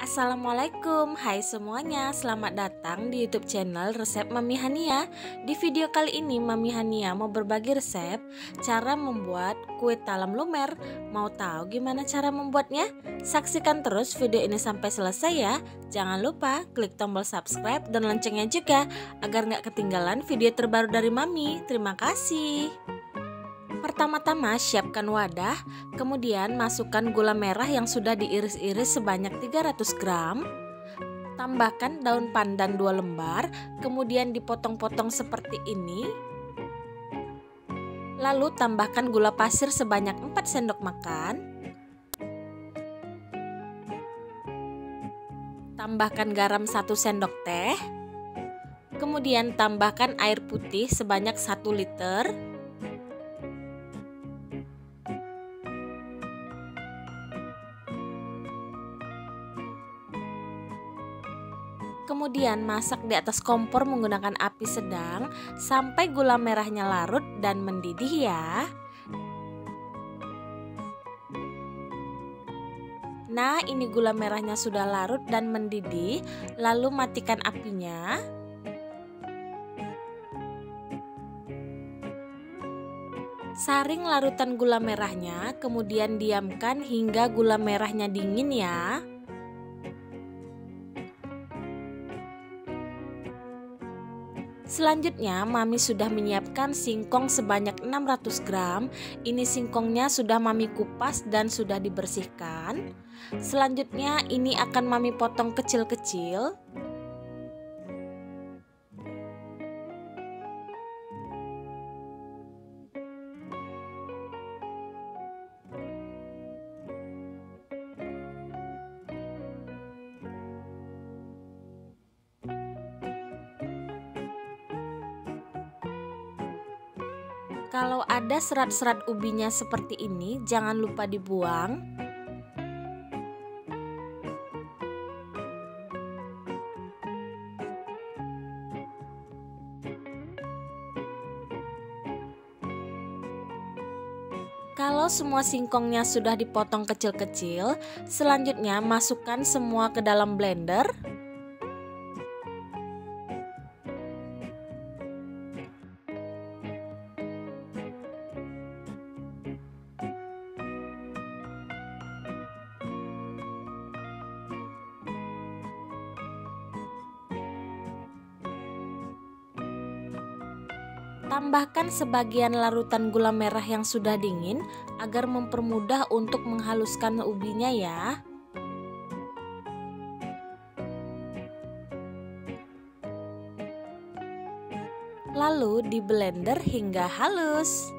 Assalamualaikum, hai semuanya, selamat datang di YouTube channel Resep Mami Hania. Di video kali ini Mami Hania mau berbagi resep cara membuat kue talam lumer. Mau tahu gimana cara membuatnya? Saksikan terus video ini sampai selesai ya. Jangan lupa klik tombol subscribe dan loncengnya juga agar nggak ketinggalan video terbaru dari Mami. Terima kasih. Pertama-tama siapkan wadah, kemudian masukkan gula merah yang sudah diiris-iris sebanyak 300 gram. Tambahkan daun pandan 2 lembar, kemudian dipotong-potong seperti ini. Lalu tambahkan gula pasir sebanyak 4 sendok makan. Tambahkan garam 1 sendok teh. Kemudian tambahkan air putih sebanyak 1 liter. Kemudian masak di atas kompor menggunakan api sedang sampai gula merahnya larut dan mendidih ya. Nah, ini gula merahnya sudah larut dan mendidih, lalu matikan apinya. Saring larutan gula merahnya, kemudian diamkan hingga gula merahnya dingin ya. Selanjutnya Mami sudah menyiapkan singkong sebanyak 600 gram. Ini singkongnya sudah Mami kupas dan sudah dibersihkan. Selanjutnya ini akan Mami potong kecil-kecil. Kalau ada serat-serat ubinya seperti ini, jangan lupa dibuang. Kalau semua singkongnya sudah dipotong kecil-kecil, selanjutnya masukkan semua ke dalam blender. Tambahkan sebagian larutan gula merah yang sudah dingin agar mempermudah untuk menghaluskan ubinya ya. Lalu di blender hingga halus.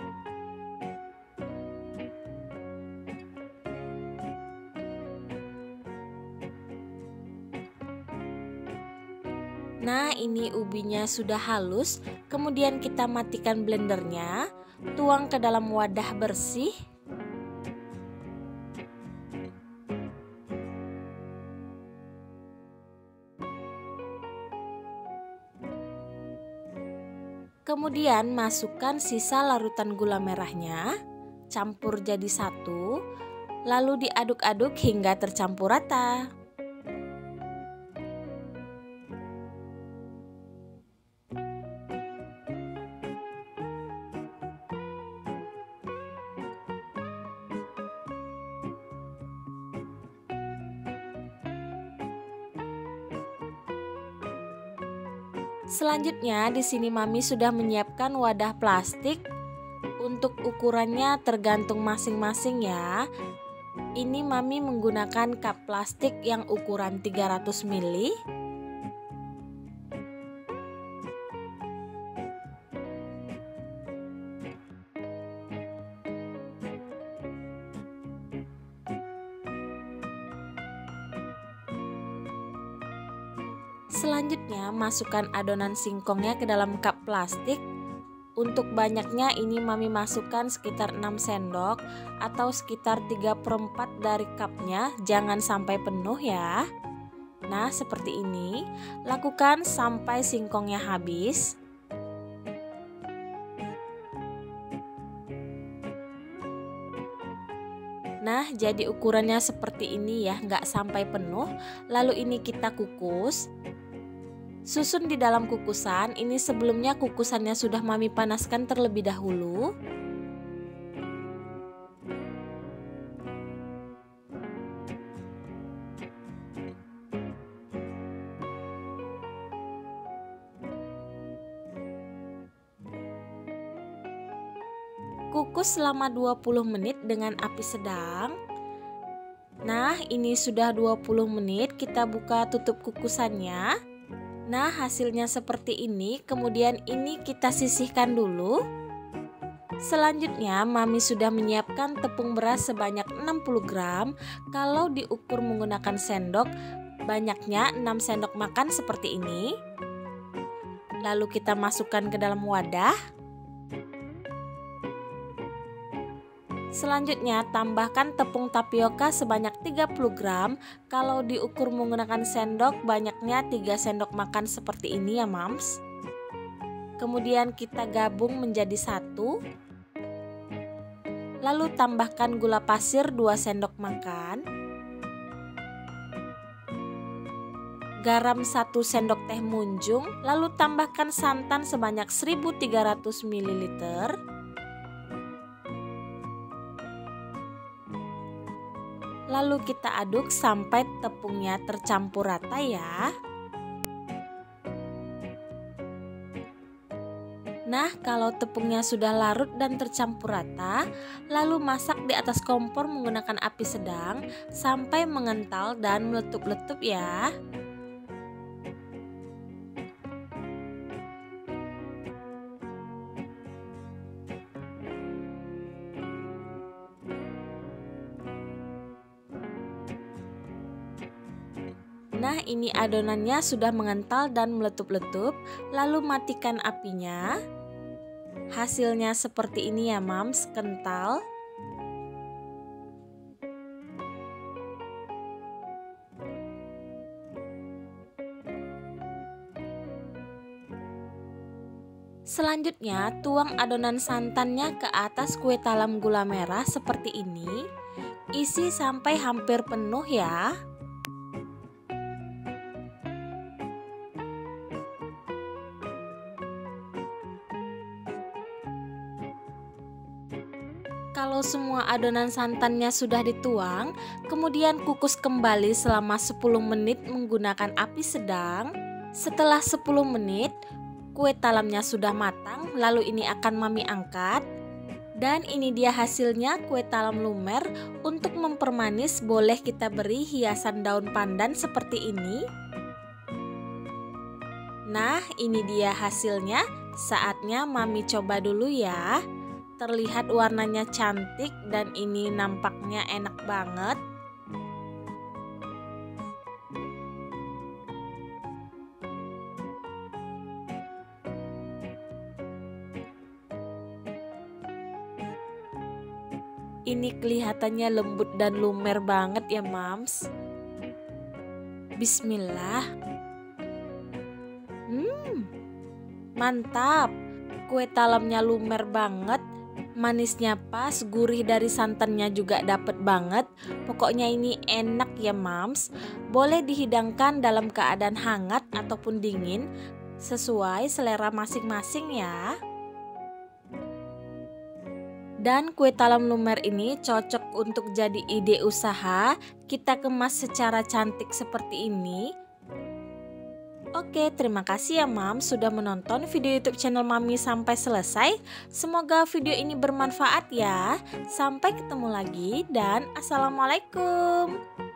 Nah, ini ubinya sudah halus, kemudian kita matikan blendernya, tuang ke dalam wadah bersih. Kemudian masukkan sisa larutan gula merahnya, campur jadi satu, lalu diaduk-aduk hingga tercampur rata. Selanjutnya di sini Mami sudah menyiapkan wadah plastik. Untuk ukurannya tergantung masing-masing ya. Ini Mami menggunakan cup plastik yang ukuran 300 ml. Selanjutnya masukkan adonan singkongnya ke dalam cup plastik. Untuk banyaknya ini Mami masukkan sekitar 6 sendok atau sekitar 3/4 dari cupnya, jangan sampai penuh ya. Nah, seperti ini. Lakukan sampai singkongnya habis. Nah, jadi ukurannya seperti ini ya, nggak sampai penuh. Lalu ini kita kukus. Susun di dalam kukusan, ini sebelumnya kukusannya sudah Mami panaskan terlebih dahulu. Kukus selama 20 menit dengan api sedang. Nah, ini sudah 20 menit, kita buka tutup kukusannya. Nah, hasilnya seperti ini. Kemudian ini kita sisihkan dulu. Selanjutnya, Mami sudah menyiapkan tepung beras sebanyak 60 gram. Kalau diukur menggunakan sendok, banyaknya 6 sendok makan seperti ini. Lalu kita masukkan ke dalam wadah. Selanjutnya, tambahkan tepung tapioka sebanyak 30 gram. Kalau diukur menggunakan sendok, banyaknya 3 sendok makan seperti ini ya Mams. Kemudian kita gabung menjadi satu. Lalu tambahkan gula pasir 2 sendok makan. Garam 1 sendok teh munjung. Lalu tambahkan santan sebanyak 1300 ml. Lalu kita aduk sampai tepungnya tercampur rata ya. Nah, kalau tepungnya sudah larut dan tercampur rata, lalu masak di atas kompor menggunakan api sedang sampai mengental dan meletup-letup ya. Nah, ini adonannya sudah mengental dan meletup-letup, lalu matikan apinya. Hasilnya seperti ini ya Mams, kental. Selanjutnya, tuang adonan santannya ke atas kue talam gula merah seperti ini. Isi sampai hampir penuh ya. Kalau semua adonan santannya sudah dituang, kemudian kukus kembali selama 10 menit menggunakan api sedang. Setelah 10 menit, kue talamnya sudah matang, lalu ini akan Mami angkat. Dan ini dia hasilnya kue talam lumer. Untuk mempermanis boleh kita beri hiasan daun pandan seperti ini. Nah, ini dia hasilnya. Saatnya Mami coba dulu ya. Terlihat warnanya cantik dan ini nampaknya enak banget. Ini kelihatannya lembut dan lumer banget ya Mams. Bismillah. Mantap. Kue talamnya lumer banget. Manisnya pas, gurih dari santannya juga dapet banget. Pokoknya ini enak ya Mams. Boleh dihidangkan dalam keadaan hangat ataupun dingin, sesuai selera masing-masing ya. Dan kue talam lumer ini cocok untuk jadi ide usaha. Kita kemas secara cantik seperti ini. Oke, terima kasih ya Mams sudah menonton video YouTube channel Mami sampai selesai. Semoga video ini bermanfaat ya. Sampai ketemu lagi dan assalamualaikum.